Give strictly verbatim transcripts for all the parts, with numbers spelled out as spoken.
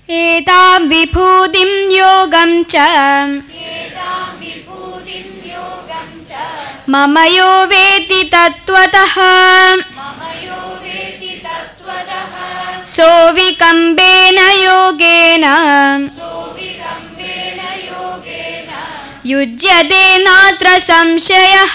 ഏതാം വിഭൂതിം യോഗം ച മമ യോ വേത്തി തത്വതഃ സോവികമ്പേന യോഗേന യുജ്യതേ നാത്ര സംശയഃ.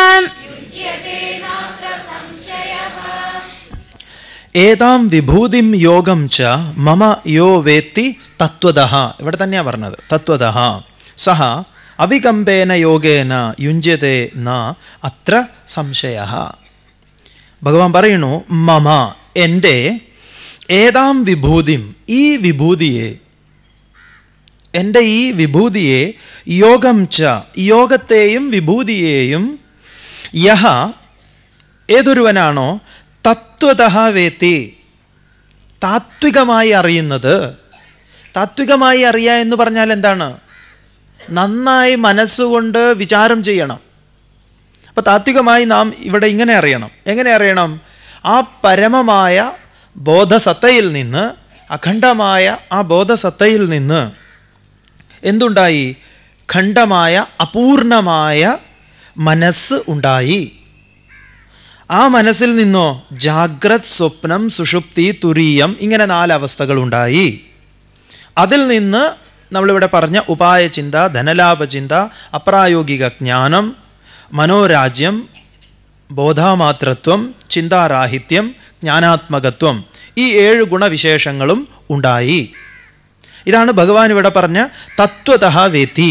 ഏതാം വിഭൂതിം യോഗം ച മമ യോ വേത്തി തത്വതഃ. ഇവിടെ തന്നെയാണ് പറഞ്ഞത് തത്വതഃ. സഹ അവികമ്പേന യോഗേന യുഞ്ജതേ ന അത്ര സംശയഃ. ഭഗവാൻ പറയുന്നു മമ എൻ്റെ ഏതാം വിഭൂതിം ഈ വിഭൂതിയെ എൻ്റെ ഈ വിഭൂതിയെ യോഗം ച യോഗത്തെയും വിഭൂതിയെയും യഹ ഏതൊരുവനാണോ തത്വതഃ വേത്തി താത്വികമായി അറിയുന്നത്. താത്വികമായി അറിയുക എന്ന് പറഞ്ഞാൽ എന്താണ്? നന്നായി മനസ്സുകൊണ്ട് വിചാരം ചെയ്യണം. അപ്പോൾ താത്വികമായി നാം ഇവിടെ ഇങ്ങനെ അറിയണം. എങ്ങനെ അറിയണം? ആ പരമമായ ബോധസത്തയിൽ നിന്ന്, അഖണ്ഡമായ ആ ബോധസത്തയിൽ നിന്ന് എന്തുണ്ടായി? ഖണ്ഡമായ അപൂർണമായ മനസ്സ് ഉണ്ടായി. ആ മനസ്സിൽ നിന്നോ ജാഗ്രത്, സ്വപ്നം, സുഷുപ്തി, തുരീയം ഇങ്ങനെ നാലവസ്ഥകൾ ഉണ്ടായി. അതിൽ നിന്ന് നമ്മളിവിടെ പറഞ്ഞ ഉപായചിന്ത, ധനലാഭചിന്ത, അപ്രായോഗിക ജ്ഞാനം, മനോരാജ്യം, ബോധാമാത്രത്വം, ചിന്താരാഹിത്യം, ജ്ഞാനാത്മകത്വം ഈ ഏഴ് ഗുണവിശേഷങ്ങളും ഉണ്ടായി. ഇതാണ് ഭഗവാൻ ഇവിടെ പറഞ്ഞ തത്വതഃ വേത്തി.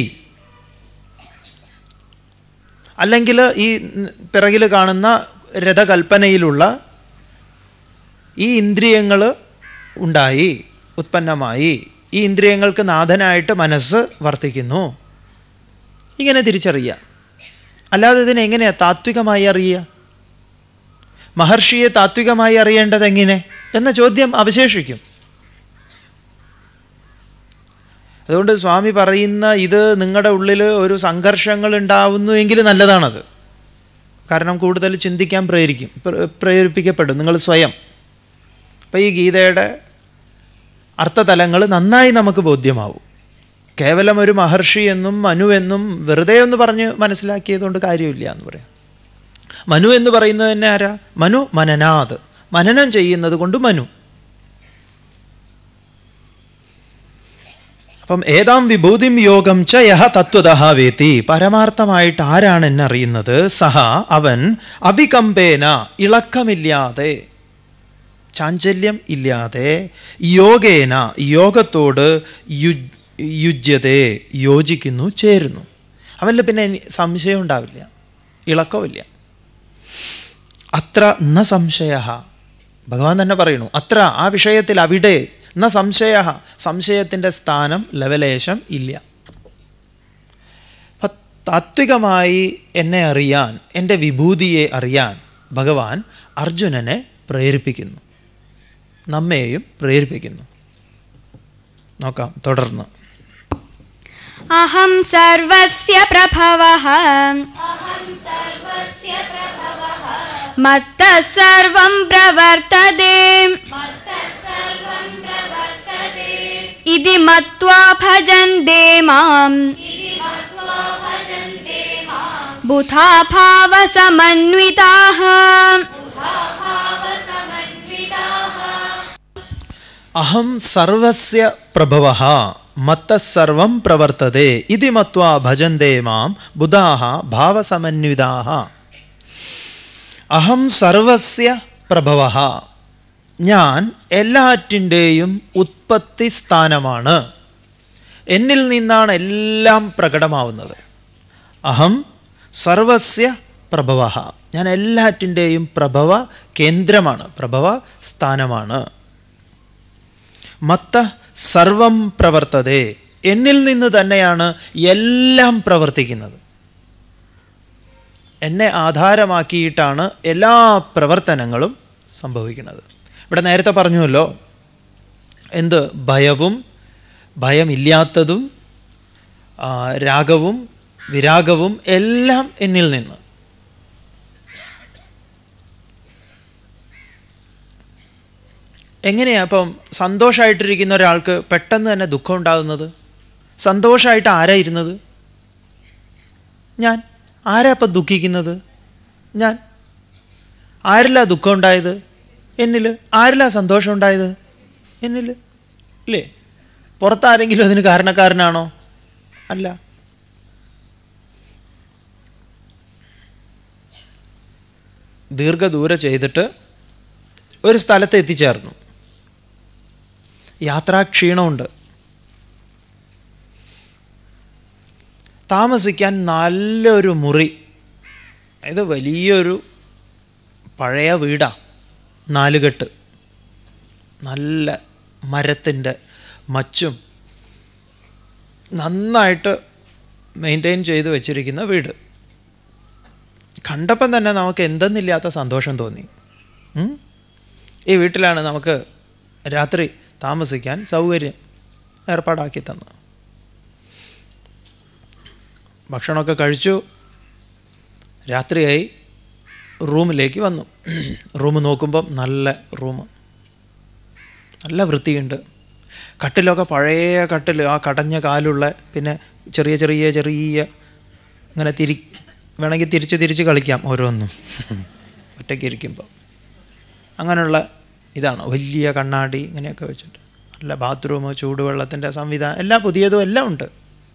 അല്ലെങ്കിൽ ഈ പിറകിൽ കാണുന്ന രഥകൽപ്പനയിലുള്ള ഈ ഇന്ദ്രിയങ്ങൾ ഉണ്ടായി, ഉത്പന്നമായി. ഈ ഇന്ദ്രിയങ്ങൾക്ക് നാഥനായിട്ട് മനസ്സ് വർത്തിക്കുന്നു. ഇങ്ങനെ തിരിച്ചറിയുക. അല്ലാതെ ഇതിനെ എങ്ങനെയാണ് താത്വികമായി അറിയുക? മഹർഷിയെ താത്വികമായി അറിയേണ്ടത് എങ്ങനെ എന്ന ചോദ്യം അവശേഷിക്കും. അതുകൊണ്ട് സ്വാമി പറയുന്ന ഇത് നിങ്ങളുടെ ഉള്ളിൽ ഒരു സംഘർഷങ്ങൾ ഉണ്ടാവുന്നു എങ്കിൽ നല്ലതാണത്. കാരണം കൂടുതൽ ചിന്തിക്കാൻ പ്രേരിക്കും പ്രേരിപ്പിക്കപ്പെടും നിങ്ങൾ സ്വയം. അപ്പം ഈ ഗീതയുടെ അർത്ഥതലങ്ങൾ നന്നായി നമുക്ക് ബോധ്യമാവും. കേവലം ഒരു മഹർഷി എന്നും മനു എന്നും വെറുതെ ഒന്ന് പറഞ്ഞ് മനസ്സിലാക്കിയതുകൊണ്ട് കാര്യമില്ല എന്ന് പറയാം. മനു എന്ന് പറയുന്നത് തന്നെ ആരാ? മനു മനനാത്, മനനം ചെയ്യുന്നത് കൊണ്ട് മനു. അപ്പം ഏതാം വിഭൂതിം യോഗം ച യഹ തത്വതഃ വേത്തി. പരമാർത്ഥമായിട്ട് ആരാണ് എന്നെ അറിയുന്നത്? സഹ അവൻ അവികമ്പേന ഇളക്കമില്ലാതെ, ചാഞ്ചല്യം ഇല്ലാതെ, യോഗേന യോഗത്തോട് യുജ്യതേ യോജിക്കുന്നു, ചേരുന്നു. അവനിൽ പിന്നെ സംശയം ഉണ്ടാവില്ല, ഇളക്കമില്ല. അത്ര ന സംശയ. ഭഗവാൻ തന്നെ പറയുന്നു അത്ര, ആ വിഷയത്തിൽ, അവിടെ ന സംശയ, സംശയത്തിൻ്റെ സ്ഥാനം ലവലേശം ഇല്ല. താത്വികമായി എന്നെ അറിയാൻ, എൻ്റെ വിഭൂതിയെ അറിയാൻ ഭഗവാൻ അർജുനനെ പ്രേരിപ്പിക്കുന്നു, നമ്മെയും പ്രേരിപ്പിക്കുന്നു. നോക്കാം തുടർന്ന്. അഹം സർവസ്യ പ്രഭവഃ മത്തഃ സർവം പ്രവർത്തതേ ഇതി മത്വാ ഭജന്തേ മാം ബുധാ ഭാവ സമന്വിതാഃ. അഹം സർവസ്യ പ്രഭവഃ മത്തഃ സർവം പ്രവർത്തതേ ഇതി മത്വാ ഭജന്തേ മാം ബുധാഃ ഭാവസമന്വിതാഃ. അഹം സർവസ്യ പ്രഭവഃ, ഞാൻ എല്ലാറ്റിൻ്റെയും ഉത്പത്തി സ്ഥാനമാണ്. എന്നിൽ നിന്നാണ് എല്ലാം പ്രകടമാവുന്നത്. അഹം സർവസ്യ പ്രഭവഃ, ഞാൻ എല്ലാറ്റിൻ്റെയും പ്രഭവ കേന്ദ്രമാണ്, പ്രഭവ സ്ഥാനമാണ്. മത്തഃ സർവം പ്രവർത്തതേ, എന്നിൽ നിന്ന് തന്നെയാണ് എല്ലാം പ്രവർത്തിക്കുന്നത്. എന്നെ ആധാരമാക്കിയിട്ടാണ് എല്ലാ പ്രവർത്തനങ്ങളും സംഭവിക്കുന്നത്. ഇവിടെ നേരത്തെ പറഞ്ഞുവല്ലോ, എന്ത് ഭയവും ഭയമില്ലാത്തതും രാഗവും വിരാഗവും എല്ലാം എന്നിൽ നിന്ന്. എങ്ങനെയാണ് അപ്പം സന്തോഷമായിട്ടിരിക്കുന്ന ഒരാൾക്ക് പെട്ടെന്ന് തന്നെ ദുഃഖം ഉണ്ടാകുന്നത്? സന്തോഷമായിട്ട് ആരാ ഇരുന്നത്? ഞാൻ. ആരാ അപ്പം ദുഃഖിക്കുന്നത്? ഞാൻ. ആരിലാ ദുഃഖം ഉണ്ടായത്? എന്നിൽ. ആരിലാ സന്തോഷം ഉണ്ടായത്? എന്നിൽ. ഇല്ലേ? പുറത്താരെങ്കിലും അതിന് കാരണക്കാരനാണോ? അല്ല. ദീർഘദൂരെ ചെയ്തിട്ട് ഒരു സ്ഥലത്ത് എത്തിച്ചേർന്നു. യാത്രാക്ഷീണമുണ്ട്. താമസിക്കാൻ നല്ലൊരു മുറി. ഇത് വലിയൊരു പഴയ വീടാണ്. നാലുകെട്ട്, നല്ല മരത്തിൻ്റെ മച്ചും നന്നായിട്ട് മെയിൻറ്റെയിൻ ചെയ്ത് വെച്ചിരിക്കുന്ന വീട്. കണ്ടപ്പം തന്നെ നമുക്ക് എന്തെന്നില്ലാത്ത സന്തോഷം തോന്നി. ഈ വീട്ടിലാണ് നമുക്ക് രാത്രി താമസിക്കാൻ സൗകര്യം ഏർപ്പാടാക്കി തന്നു. ഭക്ഷണമൊക്കെ കഴിച്ചു. രാത്രിയായി. റൂമിലേക്ക് വന്നു. റൂം നോക്കുമ്പം നല്ല റൂം, നല്ല വൃത്തിയുണ്ട്. കട്ടിലൊക്കെ പഴയ കട്ടിൽ, ആ കടഞ്ഞ കാലുള്ള, പിന്നെ ചെറിയ ചെറിയ ചെറിയ ഇങ്ങനെ തിരി വേണമെങ്കിൽ തിരിച്ച് തിരിച്ച് കളിക്കാം ഓരോന്നും ഒറ്റയ്ക്ക് ഇരിക്കുമ്പോൾ. അങ്ങനെയുള്ള ഇതാണ്. വലിയ കണ്ണാടി ഇങ്ങനെയൊക്കെ വെച്ചിട്ട് നല്ല ബാത്റൂം, ചൂടുവെള്ളത്തിൻ്റെ സംവിധാനം എല്ലാം പുതിയതും എല്ലാം ഉണ്ട്.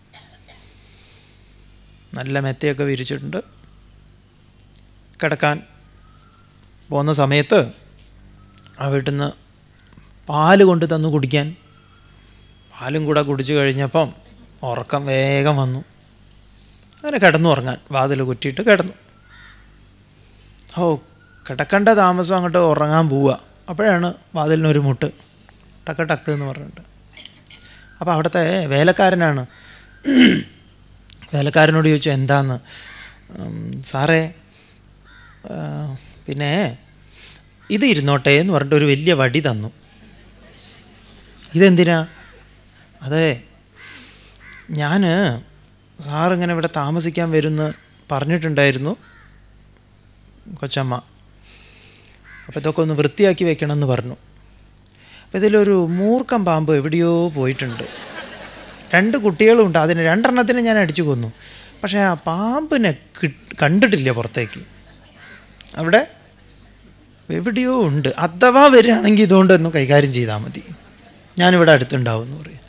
നല്ല മെത്തയൊക്കെ വിരിച്ചിട്ടുണ്ട്. കിടക്കാൻ പോകുന്ന സമയത്ത് ആ വീട്ടിൽ നിന്ന് പാല് കൊണ്ട് തന്നു കുടിക്കാൻ. പാലും കൂടെ കുടിച്ചു കഴിഞ്ഞപ്പം ഉറക്കം വേഗം വന്നു. അങ്ങനെ കിടന്നു ഉറങ്ങാൻ വാതിൽ കുറ്റിയിട്ട് കിടന്നു. ഓ, കിടക്കേണ്ട താമസം അങ്ങോട്ട് ഉറങ്ങാൻ പോവുക. അപ്പോഴാണ് വാതിലിനൊരു മുട്ട്, ടക്ക് ടക്ക് എന്ന് പറഞ്ഞിട്ട്. അപ്പോൾ അവിടുത്തെ വേലക്കാരനാണ്. വേലക്കാരനോട് ചോദിച്ചു എന്താന്ന്. സാറേ പിന്നെ ഇത് ഇരുന്നോട്ടെ എന്ന് പറഞ്ഞിട്ട് ഒരു വലിയ വടി തന്നു. ഇതെന്തിനാ? അതെ, ഞാൻ സാറിങ്ങനെ ഇവിടെ താമസിക്കാൻ വരുമെന്ന് പറഞ്ഞിട്ടുണ്ടായിരുന്നു കൊച്ചമ്മ. അപ്പോൾ ഇതൊക്കെ ഒന്ന് വൃത്തിയാക്കി വെക്കണമെന്ന് പറഞ്ഞു. അപ്പോൾ ഇതിലൊരു മൂർഖം പാമ്പ് എവിടെയോ പോയിട്ടുണ്ട്. രണ്ട് കുട്ടികളുമുണ്ട്. അതിന് രണ്ടെണ്ണത്തിന് ഞാൻ അടിച്ചു കൊന്നു. പക്ഷേ ആ പാമ്പിനെ കണ്ടിട്ടില്ല പുറത്തേക്ക്. അവിടെ എവിടെയോ ഉണ്ട്. അഥവാ വരികയാണെങ്കിൽ ഇതുകൊണ്ടൊന്ന് കൈകാര്യം ചെയ്താൽ മതി, ഞാനിവിടെ അടുത്തുണ്ടാവും എന്ന് പറയും.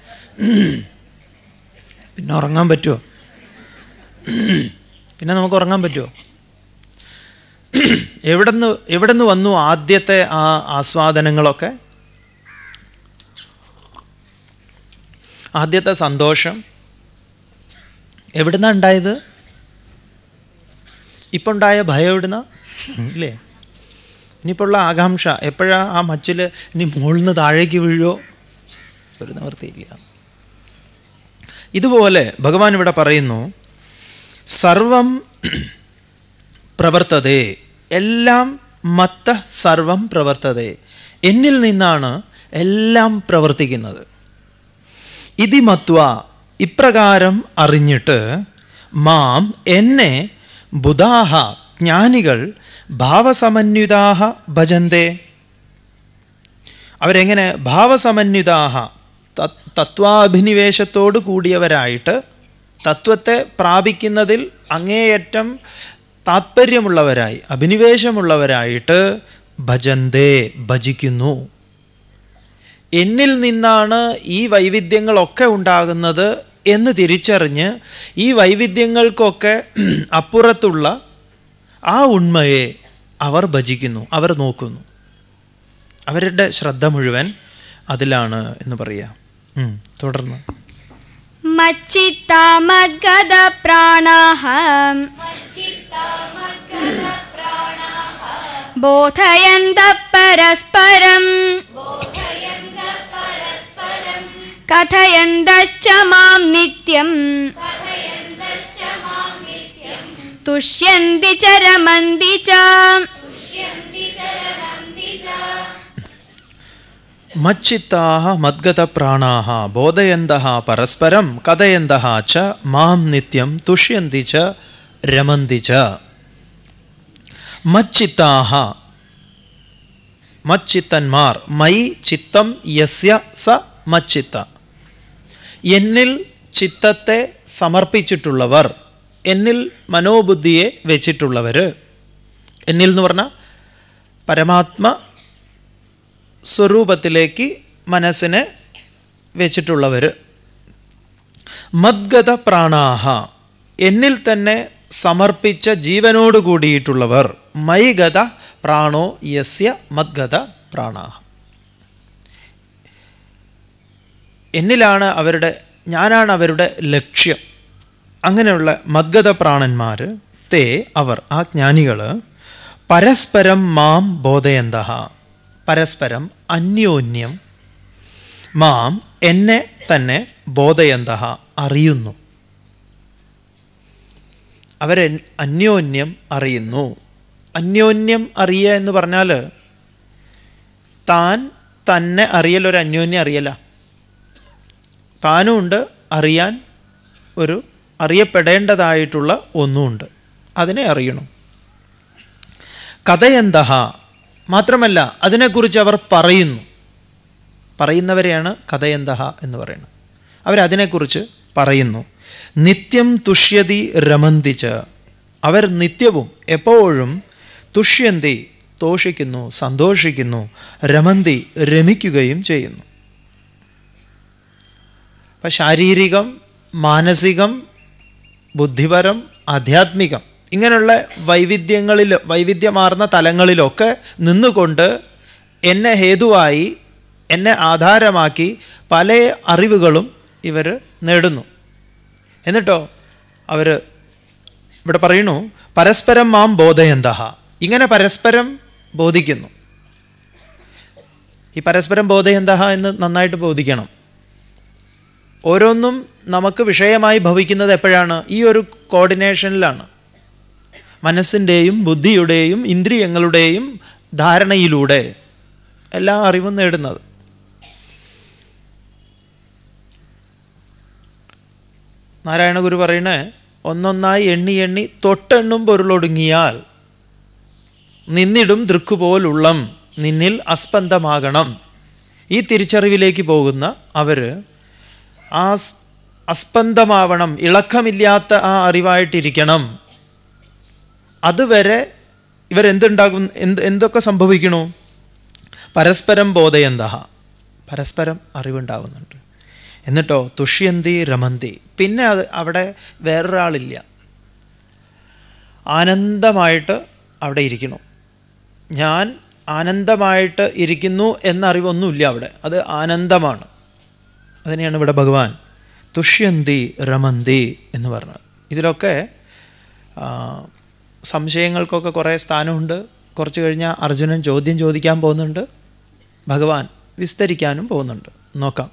പിന്നെ ഉറങ്ങാൻ പറ്റുമോ? പിന്നെ നമുക്ക് ഉറങ്ങാൻ പറ്റുമോ? എവിടെന്ന് എവിടെന്ന് വന്നു ആദ്യത്തെ ആ ആസ്വാദനങ്ങളൊക്കെ? ആദ്യത്തെ സന്തോഷം എവിടുന്നാ ഉണ്ടായത്? ഇപ്പം ഉണ്ടായ ഭയം എവിടുന്ന? ഇല്ലേ? ഇനിയിപ്പോൾ ഉള്ള ആകാംക്ഷ എപ്പോഴാ ആ മച്ചിൽ ഇനി മുകളിൽ നിന്ന് താഴേക്ക് വീഴുമോ? ഒരു നിവൃത്തിയില്ല. ഇതുപോലെ ഭഗവാൻ ഇവിടെ പറയുന്നു, സർവം പ്രവർത്തതേ, എല്ലാം മത്ത സർവം പ്രവർത്തതേ, എന്നിൽ നിന്നാണ് എല്ലാം പ്രവർത്തിക്കുന്നത്. ഇതി മത്വ, ഇപ്രകാരം അറിഞ്ഞിട്ട്, മാം എന്നെ ബുധാഹ ജ്ഞാനികൾ ഭാവസമന്വിതാഹ ഭജന്തേ. അവരെങ്ങനെ? ഭാവസമന്വിതാഹ, തത്വാഭിനിവേശത്തോട് കൂടിയവരായിട്ട്, തത്വത്തെ പ്രാപിക്കുന്നതിൽ അങ്ങേയറ്റം താത്പര്യമുള്ളവരായി, അഭിനിവേശമുള്ളവരായിട്ട് ഭജന്തേ, ഭജിക്കുന്നു. എന്നിൽ നിന്നാണ് ഈ വൈവിധ്യങ്ങളൊക്കെ ഉണ്ടാകുന്നത് എന്ന് തിരിച്ചറിഞ്ഞ് ഈ വൈവിധ്യങ്ങൾക്കൊക്കെ അപ്പുറത്തുള്ള ആ ഉണ്മയെ അവർ ഭജിക്കുന്നു, അവർ നോക്കുന്നു. അവരുടെ ശ്രദ്ധ മുഴുവൻ അതിലാണ് എന്ന് പറയാം. തുടർന്ന് മച്ചിത്താ മദ്ഗത പ്രാണാഃ ബോധയന്തഃ പരസ്പരം കഥയന്തശ്ച മാം നിത്യം തുഷ്യന്തി ച രമന്തി ച. മച്ചിത്താഃ മദ്ഗത പ്രാണാഃ ബോധയന്തഃ പരസ്പരം കഥയന്തഃ ച മാം നിത്യം തുഷ്യന്തി ച രമന്തി ച. മച്ചിത്താഃ, മച്ചിത്തന്മാർ, മൈ ചിത്തം യസ്യ സ മച്ചിത്ത, എന്നിൽ ചിത്തത്തെ സമർപ്പിച്ചിട്ടുള്ളവർ, എന്നിൽ മനോബുദ്ധിയെ വെച്ചിട്ടുള്ളവർ. എന്നിൽ എന്ന് പറഞ്ഞാൽ പരമാത്മ സ്വരൂപത്തിലേക്ക് മനസ്സിനെ വെച്ചിട്ടുള്ളവർ. മദ്ഗത പ്രാണാഹ, എന്നിൽ തന്നെ സമർപ്പിച്ച ജീവനോട് കൂടിയിട്ടുള്ളവർ. മൈഗത പ്രാണോ യസ്യ മദ്ഗത പ്രാണാഹ, എന്നിലാണ് അവരുടെ, ഞാനാണ് അവരുടെ ലക്ഷ്യം. അങ്ങനെയുള്ള മദ്ഗത പ്രാണന്മാർ, തേ അവർ, ആ ജ്ഞാനികൾ, പരസ്പരം മാം ബോധയന്തഃ, പരസ്പരം അന്യോന്യം, മാം എന്നെ തന്നെ, ബോധയന്തഃ അറിയുന്നു, അവരെ അന്യോന്യം അറിയുന്നു. അന്യോന്യം അറിയുക എന്ന് പറഞ്ഞാൽ താൻ തന്നെ അറിയൽ ഒരു അന്യോന്യം അറിയല. താനും ഉണ്ട് അറിയാൻ, ഒരു അറിയപ്പെടേണ്ടതായിട്ടുള്ള ഒന്നുമുണ്ട്, അതിനെ അറിയണം. കഥയന്തഃ, മാത്രമല്ല അതിനെക്കുറിച്ച് അവർ പറയുന്നു. പറയുന്നവരെയാണ് കഥയന്തഃ എന്ന് പറയുന്നത്. അവരതിനെക്കുറിച്ച് പറയുന്നു. നിത്യം തുഷ്യതി രമന്തിച്ച്, അവർ നിത്യവും എപ്പോഴും തുഷ്യന്തി തോഷിക്കുന്നു, സന്തോഷിക്കുന്നു, രമന്തി രമിക്കുകയും ചെയ്യുന്നു. അപ്പം ശാരീരികം, മാനസികം, ബുദ്ധിപരം, ആധ്യാത്മികം, ഇങ്ങനെയുള്ള വൈവിധ്യങ്ങളിൽ, വൈവിധ്യമാർന്ന തലങ്ങളിലൊക്കെ നിന്നുകൊണ്ട് എന്നെ ഹേതുവായി, എന്നെ ആധാരമാക്കി പല അറിവുകളും ഇവർ നേടുന്നു. എന്നിട്ടോ അവർ ഇവിടെ പറയുന്നു, പരസ്പരം മാം ബോധയന്തഃ, ഇങ്ങനെ പരസ്പരം ബോധിക്കുന്നു. ഈ പരസ്പരം ബോധയന്തഃ എന്ന് നന്നായിട്ട് ബോധിക്കണം. ഓരോന്നും നമുക്ക് വിഷയമായി ഭവിക്കുന്നത് എപ്പോഴാണ്? ഈ ഒരു കോർഡിനേഷനിലാണ്. മനസ്സിൻ്റെയും ബുദ്ധിയുടെയും ഇന്ദ്രിയങ്ങളുടെയും ധാരണയിലൂടെ എല്ലാ അറിവും നേടുന്നത്. നാരായണ ഗുരു പറയണേ, ഒന്നൊന്നായി എണ്ണി എണ്ണി തൊട്ടെണ്ണും പൊരുളൊടുങ്ങിയാൽ നിന്നിടും ദൃക്കുപോലുള്ളം നിന്നിൽ അസ്പന്ദമാകണം. ഈ തിരിച്ചറിവിലേക്ക് പോകുന്ന അവർ ആ അസ്പന്ദമാവണം, ഇളക്കമില്ലാത്ത ആ അറിവായിട്ടിരിക്കണം. അതുവരെ ഇവരെന്തുണ്ടാകും, എന്ത് എന്തൊക്കെ സംഭവിക്കണു? പരസ്പരം ബോധയന്തഃ, പരസ്പരം അറിവുണ്ടാവുന്നുണ്ട്. എന്നിട്ടോ തുഷ്യന്തി രമന്തി, പിന്നെ അത് അവിടെ വേറൊരാളില്ല, ആനന്ദമായിട്ട് അവിടെ ഇരിക്കുന്നു. ഞാൻ ആനന്ദമായിട്ട് ഇരിക്കുന്നു എന്നറിവൊന്നുമില്ല അവിടെ, അത് ആനന്ദമാണ്. അതിനെയാണ് ഇവിടെ ഭഗവാൻ തുഷ്യന്തി രമന്തി എന്ന് പറഞ്ഞത്. ഇതിലൊക്കെ സംശയങ്ങൾക്കൊക്കെ കുറേ സ്ഥാനമുണ്ട്. കുറച്ച് കഴിഞ്ഞാൽ അർജുനൻ ചോദ്യം ചോദിക്കാൻ പോകുന്നുണ്ട്, ഭഗവാൻ വിസ്തരിക്കാനും പോകുന്നുണ്ട്. നോക്കാം.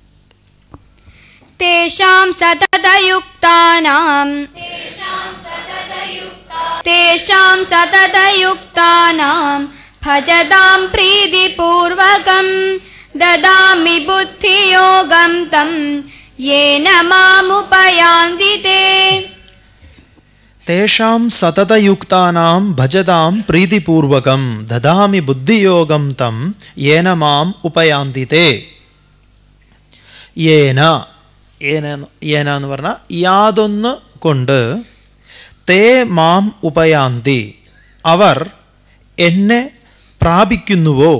തേഷാം സതതയുക്താനാം തേഷാം സതതയുക്താനാം ഭജതാം പ്രീതിപൂർവകം ദദാമി ബുദ്ധിയോഗം തം യേന മാമുപയാന്തി തേ. തേഷാം സതതയുക്താനാം ഭജതാം പ്രീതിപൂർവകം ദദാമി ബുദ്ധിയോഗം തം യേന മാം ഉപയാന്തി തേ. യേന, ഏന ഏന എന്ന് പറഞ്ഞാൽ യാതൊന്ന് കൊണ്ട്, തേ മാം ഉപയാന്തി അവർ എന്നെ പ്രാപിക്കുന്നുവോ,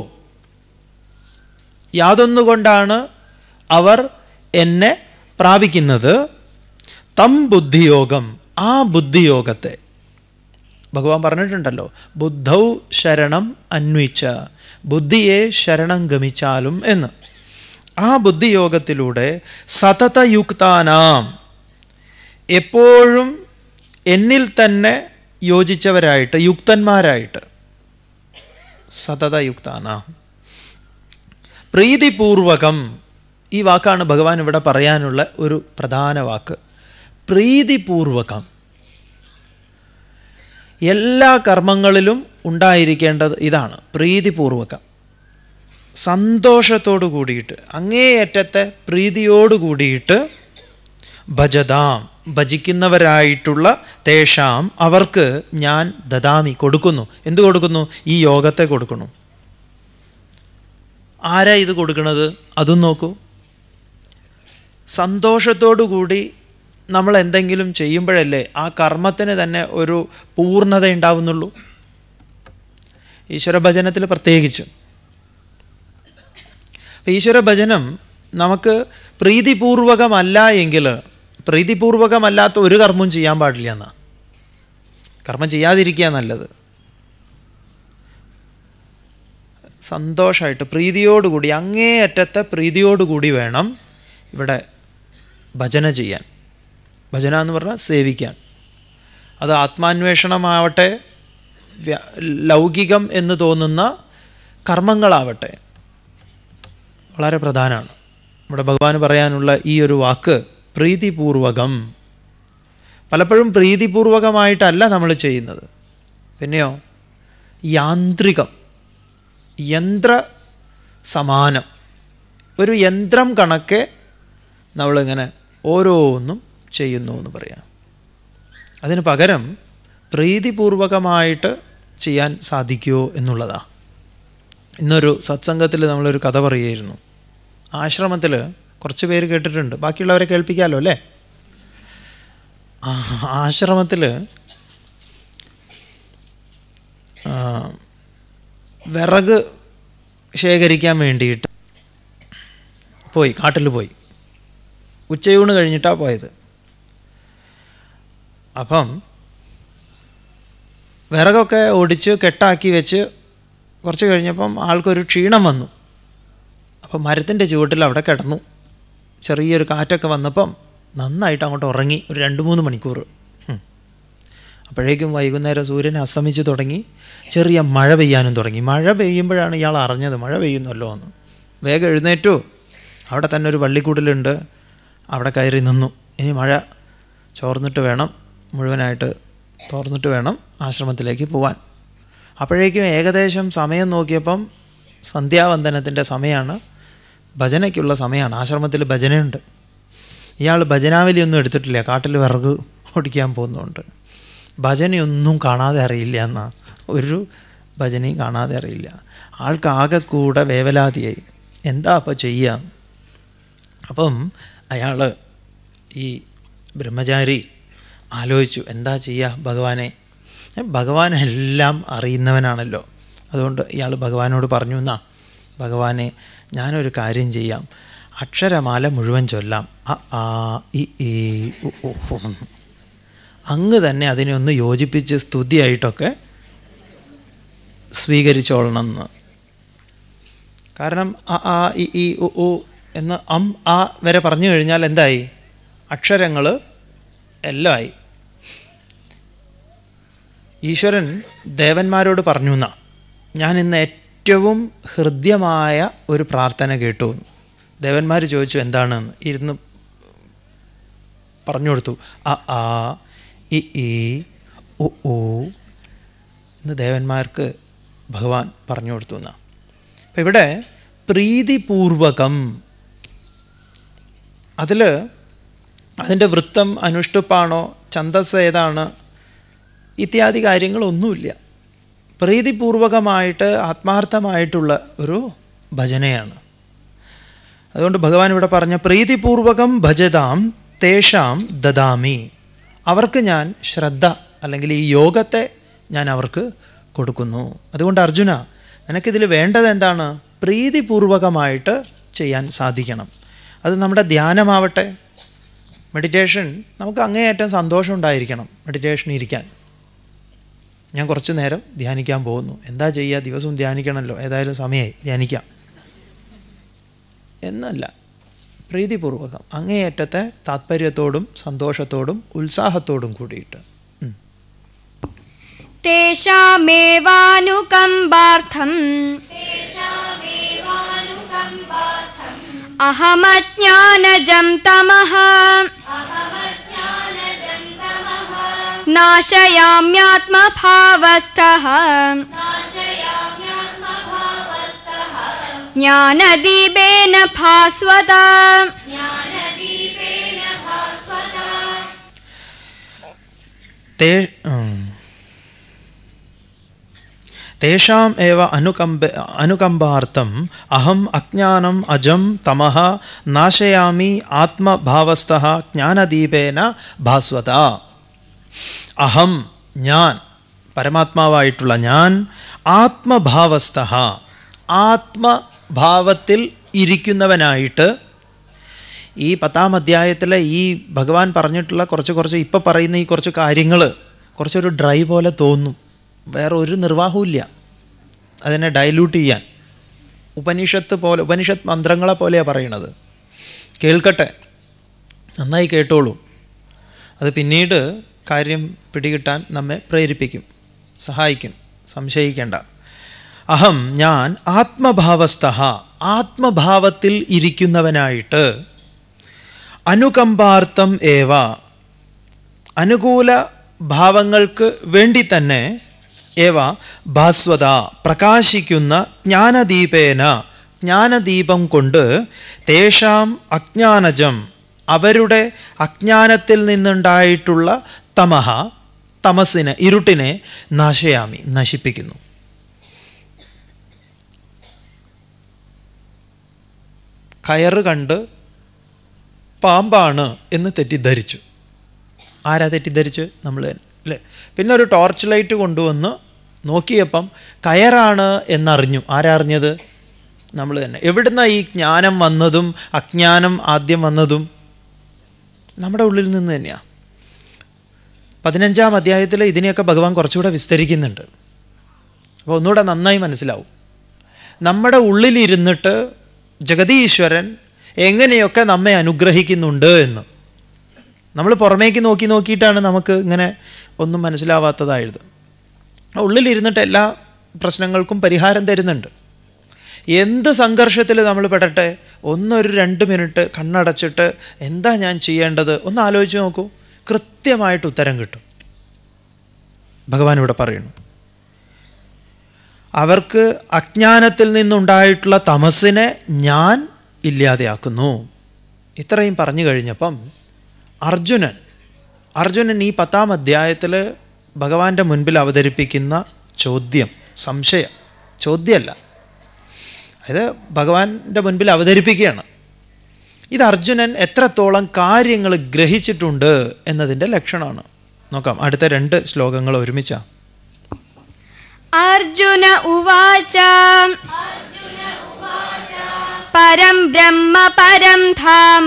യാതൊന്നുകൊണ്ടാണ് അവർ എന്നെ പ്രാപിക്കുന്നത്? തം ബുദ്ധിയോഗം, ആ ബുദ്ധിയോഗത്തെ ഭഗവാൻ പറഞ്ഞിട്ടുണ്ടല്ലോ, ബുദ്ധൗ ശരണം അന്വിച്ച, ബുദ്ധിയെ ശരണം ഗമിച്ചാലും എന്ന്. ആ ബുദ്ധിയോഗത്തിലൂടെ സതതയുക്താനാം, എപ്പോഴും എന്നിൽ തന്നെ യോജിച്ചവരായിട്ട്, യുക്തന്മാരായിട്ട്, സതതയുക്താനാം. പ്രീതിപൂർവകം, ഈ വാക്കാണ് ഭഗവാൻ ഇവിടെ പറയാനുള്ള ഒരു പ്രധാന വാക്ക്. പ്രീതിപൂർവകം, എല്ലാ കർമ്മങ്ങളിലും ഉണ്ടായിരിക്കേണ്ടത് ഇതാണ്, പ്രീതിപൂർവകം. സന്തോഷത്തോടു കൂടിയിട്ട്, അങ്ങേയറ്റത്തെ പ്രീതിയോടു കൂടിയിട്ട്, ഭജതാം ഭജിക്കുന്നവരായിട്ടുള്ള തേഷാം അവർക്ക് ഞാൻ ദദാമി കൊടുക്കുന്നു. എന്ത് കൊടുക്കുന്നു? ഈ യോഗത്തെ കൊടുക്കുന്നു. ആരാ ഇത് കൊടുക്കുന്നത്? അതും നോക്കൂ. സന്തോഷത്തോടു കൂടി നമ്മൾ എന്തെങ്കിലും ചെയ്യുമ്പോഴല്ലേ ആ കർമ്മത്തിന് തന്നെ ഒരു പൂർണ്ണത ഉണ്ടാവുന്നുള്ളൂ. ഈശ്വര ഭജനത്തിൽ പ്രത്യേകിച്ചും. ഈശ്വര ഭജനം നമുക്ക് പ്രീതിപൂർവകമല്ല എങ്കിൽ, പ്രീതിപൂർവകമല്ലാത്ത ഒരു കർമ്മവും ചെയ്യാൻ പാടില്ല എന്നാ. കർമ്മം ചെയ്യാതിരിക്കുക നല്ലത്. സന്തോഷമായിട്ട് പ്രീതിയോടുകൂടി, അങ്ങേയറ്റത്തെ പ്രീതിയോടുകൂടി വേണം ഇവിടെ ഭജന ചെയ്യാൻ. ഭജന എന്ന് പറഞ്ഞാൽ സേവിക്കാൻ. അത് ആത്മാന്വേഷണമാവട്ടെ, ലൗകികം എന്ന് തോന്നുന്ന കർമ്മങ്ങളാവട്ടെ, വളരെ പ്രധാനമാണ്. ഇവിടെ ഭഗവാൻ പറയാനുള്ള ഈ ഒരു വാക്ക് പ്രീതിപൂർവകം. പലപ്പോഴും പ്രീതിപൂർവകമായിട്ടല്ല നമ്മൾ ചെയ്യുന്നത്, പിന്നെയോ യാന്ത്രികം, യന്ത്ര സമാനം, ഒരു യന്ത്രം കണക്കെ നമ്മളിങ്ങനെ ഓരോന്നും ചെയ്യുന്നു എന്ന് പറയാം. അതിന് പകരം പ്രീതിപൂർവകമായിട്ട് ചെയ്യാൻ സാധിക്കുമോ എന്നുള്ളതാണ്. ഇന്നൊരു സത്സംഗത്തിൽ നമ്മളൊരു കഥ പറയുമായിരുന്നു. ആശ്രമത്തിൽ കുറച്ച് പേര് കേട്ടിട്ടുണ്ട്, ബാക്കിയുള്ളവരെ കേൾപ്പിക്കാമല്ലോ അല്ലേ. ആശ്രമത്തിൽ വിറക് ശേഖരിക്കാൻ വേണ്ടിയിട്ട് പോയി, കാട്ടിൽ പോയി. ഉച്ചയൂണ് കഴിഞ്ഞിട്ടാണ് പോയത്. അപ്പം വിറകൊക്കെ ഒടിച്ച് കെട്ടാക്കി വെച്ച് കുറച്ച് കഴിഞ്ഞപ്പം ആൾക്കൊരു ക്ഷീണം വന്നു. അപ്പം മരത്തിൻ്റെ ചുവട്ടിൽ അവിടെ കിടന്നു. ചെറിയൊരു കാറ്റൊക്കെ വന്നപ്പം നന്നായിട്ട് അങ്ങോട്ട് ഉറങ്ങി ഒരു രണ്ട് മൂന്ന് മണിക്കൂർ. അപ്പോഴേക്കും വൈകുന്നേരം സൂര്യൻ അസ്തമിച്ച് തുടങ്ങി, ചെറിയ മഴ പെയ്യാനും തുടങ്ങി. മഴ പെയ്യുമ്പോഴാണ് ഇയാൾ അറിഞ്ഞത് മഴ പെയ്യുന്നല്ലോ എന്ന്. വേഗം എഴുന്നേറ്റു. അവിടെ തന്നെ ഒരു വള്ളിക്കൂടിലുണ്ട്, അവിടെ കയറി നിന്നു. ഇനി മഴ ചോർന്നിട്ട് വേണം, മുഴുവനായിട്ട് തോർന്നിട്ട് വേണം ആശ്രമത്തിലേക്ക് പോവാൻ. അപ്പോഴേക്കും ഏകദേശം സമയം നോക്കിയപ്പം സന്ധ്യാവന്ദനത്തിൻ്റെ സമയമാണ്, ഭജനയ്ക്കുള്ള സമയമാണ്. ആശ്രമത്തിൽ ഭജനയുണ്ട്. ഇയാൾ ഭജനാവലിയൊന്നും എടുത്തിട്ടില്ല, കാട്ടിൽ വിറക് ഓടിക്കാൻ പോകുന്നുണ്ട്. ഭജനയൊന്നും കാണാതെ അറിയില്ല എന്നാ, ഒരു ഭജനയും കാണാതെ അറിയില്ല. ആൾക്കാകെ കൂടെ വേവലാതിയായി, എന്താ അപ്പോൾ ചെയ്യുക? അപ്പം അയാൾ ഈ ബ്രഹ്മചാരി ആലോചിച്ചു, എന്താ ചെയ്യുക ഭഗവാനെ? ഭഗവാൻ എല്ലാം അറിയുന്നവനാണല്ലോ. അതുകൊണ്ട് ഇയാൾ ഭഗവാനോട് പറഞ്ഞു, എന്നാ ഭഗവാനെ ഞാനൊരു കാര്യം ചെയ്യാം, അക്ഷരമാല മുഴുവൻ ചൊല്ലാം, അ ആ ഇ ഈ ഉ ഉ. അങ്ങ് തന്നെ അതിനെ ഒന്ന് യോജിപ്പിച്ച് സ്തുതിയായിട്ടൊക്കെ സ്വീകരിച്ചോളണം എന്ന്. കാരണം അ ആ ഇ ഈ ഉ ഉ എന്ന് അം ആ വരെ പറഞ്ഞു കഴിഞ്ഞാൽ എന്തായി? അക്ഷരങ്ങൾ എല്ലാം ആയി. ഈശ്വരൻ ദേവന്മാരോട് പറഞ്ഞു എന്നാ, ഞാൻ ഇന്ന് ഏറ്റവും ഹൃദ്യമായ ഒരു പ്രാർത്ഥന കേട്ടു. ദേവന്മാർ ചോദിച്ചു എന്താണെന്ന്, ഇരുന്ന് പറഞ്ഞു കൊടുത്തു. അ ആ ഇ ഈ ഉ ഊ എന്ന് ദേവന്മാർക്ക് ഭഗവാൻ പറഞ്ഞു കൊടുത്തു എന്നാ. അപ്പം ഇവിടെ പ്രീതിപൂർവകം, അതിൽ അതിൻ്റെ വൃത്തം അനുഷ്ടുപ്പാണോ ഛന്ദസ് ഏതാണ് ഇത്യാദി കാര്യങ്ങളൊന്നുമില്ല. പ്രീതിപൂർവകമായിട്ട് ആത്മാർത്ഥമായിട്ടുള്ള ഒരു ഭജനയാണ്. അതുകൊണ്ട് ഭഗവാൻ ഇവിടെ പറഞ്ഞ പ്രീതിപൂർവകം ഭജതാം തേഷാം ദദാമി, അവർക്ക് ഞാൻ ശ്രദ്ധ അല്ലെങ്കിൽ ഈ യോഗത്തെ ഞാൻ അവർക്ക് കൊടുക്കുന്നു. അതുകൊണ്ട് അർജുന, നിനക്കിതിൽ വേണ്ടത് എന്താണ്? പ്രീതിപൂർവകമായിട്ട് ചെയ്യാൻ സാധിക്കണം. അത് നമ്മുടെ ധ്യാനമാവട്ടെ, മെഡിറ്റേഷൻ, നമുക്ക് അങ്ങേയറ്റം സന്തോഷം ഉണ്ടായിരിക്കണം മെഡിറ്റേഷൻ ഇരിക്കാൻ. ഞാൻ കുറച്ച് നേരം ധ്യാനിക്കാൻ പോകുന്നു, എന്താ ചെയ്യുക, ദിവസവും ധ്യാനിക്കണമല്ലോ, ഏതായാലും സമയമായി ധ്യാനിക്കാം എന്നല്ല. പ്രീതിപൂർവകം അങ്ങേയറ്റത്തെ താത്പര്യത്തോടും സന്തോഷത്തോടും ഉത്സാഹത്തോടും കൂടിയിട്ട്. തേഷാമേവാനുകമ്പാർത്ഥം അഹമജ്ഞാനജം തമഃ നാശയാമ്യാത്മഭാവസ്ഥഃ ജ്ഞാനദീപേന ഭാസ്വതാ. തേഷാം ഏവ അനുകമ്പ അനുകമ്പാർത്ഥം അഹം അജ്ഞാനം അജം തമഃ നാശയാമി ആത്മഭാവസ്ഥഃ ജ്ഞാനദീപേന ഭാസ്വത. അഹം ഞാൻ, പരമാത്മാവായിട്ടുള്ള ഞാൻ, ആത്മഭാവസ്ഥഃ ആത്മഭാവത്തിൽ ഇരിക്കുന്നവനായിട്ട്. ഈ പത്താം അധ്യായത്തിലെ ഈ ഭഗവാൻ പറഞ്ഞിട്ടുള്ള കുറച്ച് കുറച്ച് ഇപ്പം പറയുന്ന ഈ കുറച്ച് കാര്യങ്ങൾ കുറച്ചൊരു ഡ്രൈ പോലെ തോന്നും. വേറെ ഒരു നിർവാഹവും ഇല്ല അതിനെ ഡൈല്യൂട്ട് ചെയ്യാൻ. ഉപനിഷത്ത് പോലെ, ഉപനിഷത്ത് മന്ത്രങ്ങളെ പോലെയാണ് പറയണത്. കേൾക്കട്ടെ, നന്നായി കേട്ടോളൂ. അത് പിന്നീട് കാര്യം പിടികിട്ടാൻ നമ്മെ പ്രേരിപ്പിക്കും, സഹായിക്കും, സംശയിക്കേണ്ട. അഹം ഞാൻ ആത്മഭാവസ്ഥഃ ആത്മഭാവത്തിൽ ഇരിക്കുന്നവനായിട്ട്, അനുകമ്പാർത്ഥം ഏവ അനുകൂല ഭാവങ്ങൾക്ക് വേണ്ടി തന്നെ, ഏവ ഭാസ്വത പ്രകാശിക്കുന്ന, ജ്ഞാനദീപേന ജ്ഞാനദീപം കൊണ്ട്, തേഷാം അജ്ഞാനജം അവരുടെ അജ്ഞാനത്തിൽ നിന്നുണ്ടായിട്ടുള്ള തമഹ തമസിനെ, ഇരുട്ടിനെ നാശയാമി നശിപ്പിക്കുന്നു. കയറ് കണ്ട് പാമ്പാണ് എന്ന് തെറ്റിദ്ധരിച്ചു. ആരാ തെറ്റിദ്ധരിച്ച്? നമ്മൾ തന്നെ അല്ലേ? പിന്നെ ഒരു ടോർച്ച് ലൈറ്റ് കൊണ്ടുവന്ന് നോക്കിയപ്പം കയറാണ് എന്നറിഞ്ഞു. ആരറിഞ്ഞത്? നമ്മൾ തന്നെ. എവിടുന്നാ ഈ ജ്ഞാനം വന്നതും അജ്ഞാനം ആദ്യം വന്നതും? നമ്മുടെ ഉള്ളിൽ നിന്ന് തന്നെയാണ്. പതിനഞ്ചാം അധ്യായത്തിൽ ഇതിനെയൊക്കെ ഭഗവാൻ കുറച്ചുകൂടെ വിസ്തരിക്കുന്നുണ്ട്. അപ്പോൾ ഒന്നുകൂടെ നന്നായി മനസ്സിലാവും. നമ്മുടെ ഉള്ളിലിരുന്നിട്ട് ജഗതീശ്വരൻ എങ്ങനെയൊക്കെ നമ്മെ അനുഗ്രഹിക്കുന്നുണ്ട് എന്ന്. നമ്മൾ പുറമേക്ക് നോക്കി നോക്കിയിട്ടാണ് നമുക്ക് ഇങ്ങനെ ഒന്നും മനസ്സിലാവാത്തതായത്. ഉള്ളിലിരുന്നിട്ട് എല്ലാ പ്രശ്നങ്ങൾക്കും പരിഹാരം തരുന്നുണ്ട്. എന്ത് സംഘർഷത്തിൽ നമ്മൾ പെടട്ടെ, ഒന്നൊരു രണ്ട് മിനിറ്റ് കണ്ണടച്ചിട്ട് എന്താ ഞാൻ ചെയ്യേണ്ടത് ഒന്ന് ആലോചിച്ച് നോക്കൂ, കൃത്യമായിട്ട് ഉത്തരം കിട്ടും. ഭഗവാൻ ഇവിടെ പറയുന്നു, അവർക്ക് അജ്ഞാനത്തിൽ നിന്നുണ്ടായിട്ടുള്ള തമസിനെ ഞാൻ ഇല്ലാതെയാക്കുന്നു. ഇത്രയും പറഞ്ഞു കഴിഞ്ഞപ്പം അർജുനൻ അർജുനൻ ഈ പത്താം അധ്യായത്തിൽ ഭഗവാന്റെ മുൻപിൽ അവതരിപ്പിക്കുന്ന ചോദ്യം, സംശയം, ചോദ്യമല്ല, അത് ഭഗവാന്റെ മുൻപിൽ അവതരിപ്പിക്കുകയാണ്. ഇത് അർജുനൻ എത്രത്തോളം കാര്യങ്ങൾ ഗ്രഹിച്ചിട്ടുണ്ട് എന്നതിൻ്റെ ലക്ഷണമാണ്. നോക്കാം, അടുത്ത രണ്ട് ശ്ലോകങ്ങൾ ഒരുമിച്ചാ. അർജുന ഉവാച പരം ബ്രഹ്മ പരം ധാമ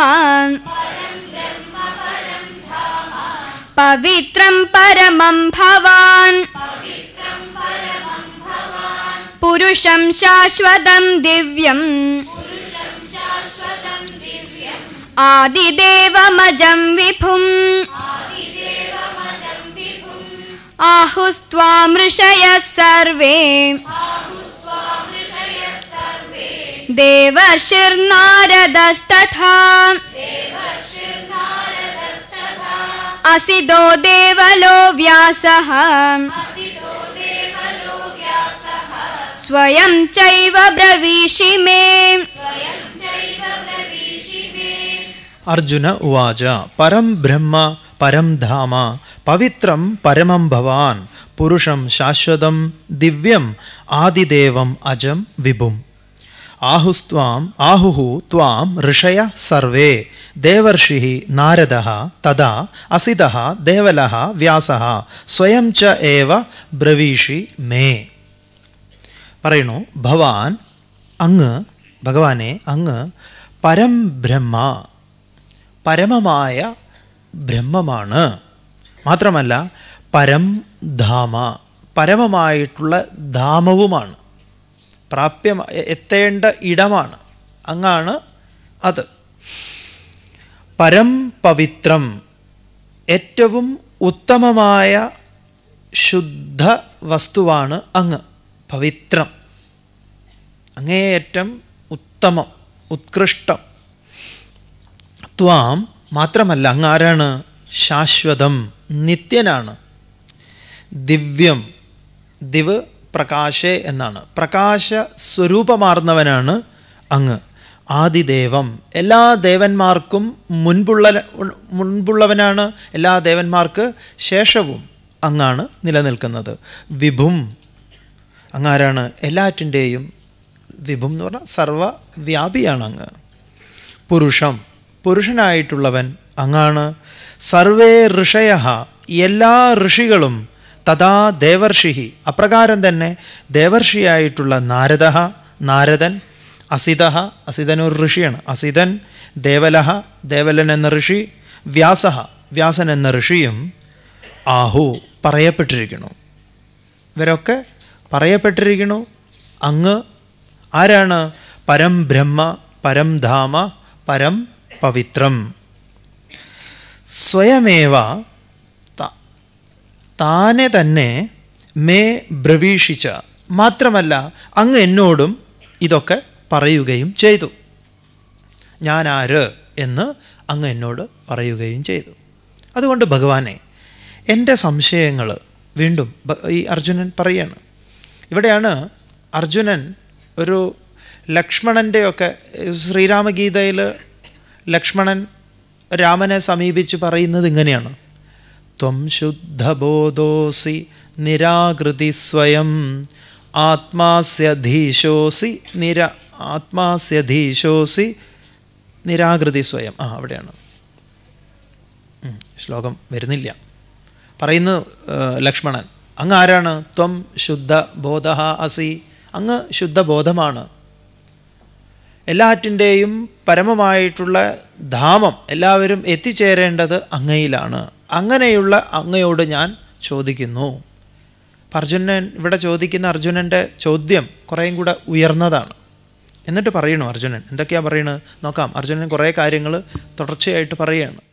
പവിത്രം പരമം ഭവാൻ പുരുഷം ശാശ്വതം ദിവ്യം ആദിദേവമജം വിഭും ആഹുസ്ത്വാം ഋഷയഃ സർവേ ദേവർഷിർനാരദസ്തഥാ അസിതോ ദേവലോ വ്യാസഃ സ്വയം ചൈവ ബ്രവീഷി മേ. അർജുന ഉവാച പരം ബ്രഹ്മ പരം ധാമ പവിത്രം പരമം ഭവാൻ പുരുഷം ശാശ്വതം ദിവ്യം ആദിദേവം അജം വിഭും ആഹുസ്ത്വാം ആഹുഹു ത്വാം ഋഷയഃ സർവേ ദേവർഷിഃ നാരദഃ തഥാ അസിതഃ ദേവലഃ വ്യാസഃ സ്വയം ച ഏവ ബ്രവീഷി മേ. പറയണു, ഭവാൻ അങ്ങ്, ഭഗവാനെ അങ്ങ് പരം ബ്രഹ്മ പരമമായ ബ്രഹ്മമാണ്. മാത്രമല്ല പരം ധാമ പരമമായിട്ടുള്ള ധാമവുമാണ്. പ്രാപ്യ എത്തേണ്ട ഇടമാണ്, അങ്ങാണ് അത്. പരം പവിത്രം ഏറ്റവും ഉത്തമമായ ശുദ്ധ വസ്തുവാണ് അങ്ങ്. പവിത്രം അങ്ങേയറ്റം ഉത്തമം, ഉത്കൃഷ്ടം. ത്വാം മാത്രമല്ല അങ്ങ് ആരാണ്? ശാശ്വതം നിത്യനാണ്. ദിവ്യം, ദിവ് പ്രകാശേ എന്നാണ്, പ്രകാശ സ്വരൂപമാർന്നവനാണ് അങ്ങ്. ആദിദേവം എല്ലാ ദേവന്മാർക്കും മുൻപുള്ള മുൻപുള്ളവനാണ്, എല്ലാ ദേവന്മാർക്ക് ശേഷവും അങ്ങാണ് നിലനിൽക്കുന്നത്. വിഭും അങ്ങാരാണ്? എല്ലാറ്റിൻ്റെയും വിഭും എന്ന് പറഞ്ഞാൽ സർവവ്യാപിയാണ് അങ്ങ്. പുരുഷം, പുരുഷനായിട്ടുള്ളവൻ അങ്ങാണ്. സർവേ ഋഷയ, എല്ലാ ഋഷികളും. തഥാ ദേവർഷി, അപ്രകാരം തന്നെ ദേവർഷിയായിട്ടുള്ള നാരദ, നാരദൻ. അസിത, അസിതൻ ഒരു ഋഷിയാണ്. അസിതൻ. ദേവലഹ, ദേവലൻ എന്ന ഋഷി. വ്യാസ, വ്യാസൻ എന്ന ഋഷിയും. ആഹു, പറയപ്പെട്ടിരിക്കുന്നു. ഇവരൊക്കെ പറയപ്പെട്ടിരിക്കുന്നു അങ്ങ് ആരാണ്? പരം ബ്രഹ്മ, പരം ധാമ, പരം പവിത്രം. സ്വയമേവ, താനെ തന്നെ, മേ ബ്രവീഷിച്ച, മാത്രമല്ല അങ്ങ് എന്നോടും ഇതൊക്കെ പറയുകയും ചെയ്തു. ഞാൻ ആര് എന്ന് അങ്ങ് എന്നോട് പറയുകയും ചെയ്തു. അതുകൊണ്ട് ഭഗവാനെ, എൻ്റെ സംശയങ്ങൾ വീണ്ടും ഈ അർജുനൻ പറയാണ്. ഇവിടെയാണ് അർജുനൻ ഒരു ലക്ഷ്മണൻ്റെയൊക്കെ, ശ്രീരാമഗീതയിൽ ലക്ഷ്മണൻ രാമനെ സമീപിച്ച് പറയുന്നത് ഇങ്ങനെയാണ്: ത്വം ശുദ്ധബോധോസി നിരാകൃതി സ്വയം ആത്മാസ്യധീശോസി നിര ആത്മാസ്യധീശോസി നിരാകൃതി സ്വയം. ആ അവിടെയാണ്, ശ്ലോകം വരുന്നില്ല. പറയുന്നു ലക്ഷ്മണൻ, അങ്ങ് ആരാണ്? ത്വം ശുദ്ധ ബോധ അസി, അങ്ങ് ശുദ്ധബോധമാണ്. എല്ലാറ്റിൻ്റെയും പരമമായിട്ടുള്ള ധാമം എല്ലാവരും എത്തിച്ചേരേണ്ടത് അങ്ങയിലാണ്. അങ്ങനെയുള്ള അങ്ങയോട് ഞാൻ ചോദിക്കുന്നു. അർജുനൻ ഇവിടെ ചോദിക്കുന്ന അർജുനൻ്റെ ചോദ്യം കുറേയും കൂടെ ഉയർന്നതാണ്. എന്നിട്ട് പറയണു അർജുനൻ എന്തൊക്കെയാണ് പറയണത് നോക്കാം. അർജുനൻ കുറേ കാര്യങ്ങൾ തുടർച്ചയായിട്ട് പറയുകയാണ്.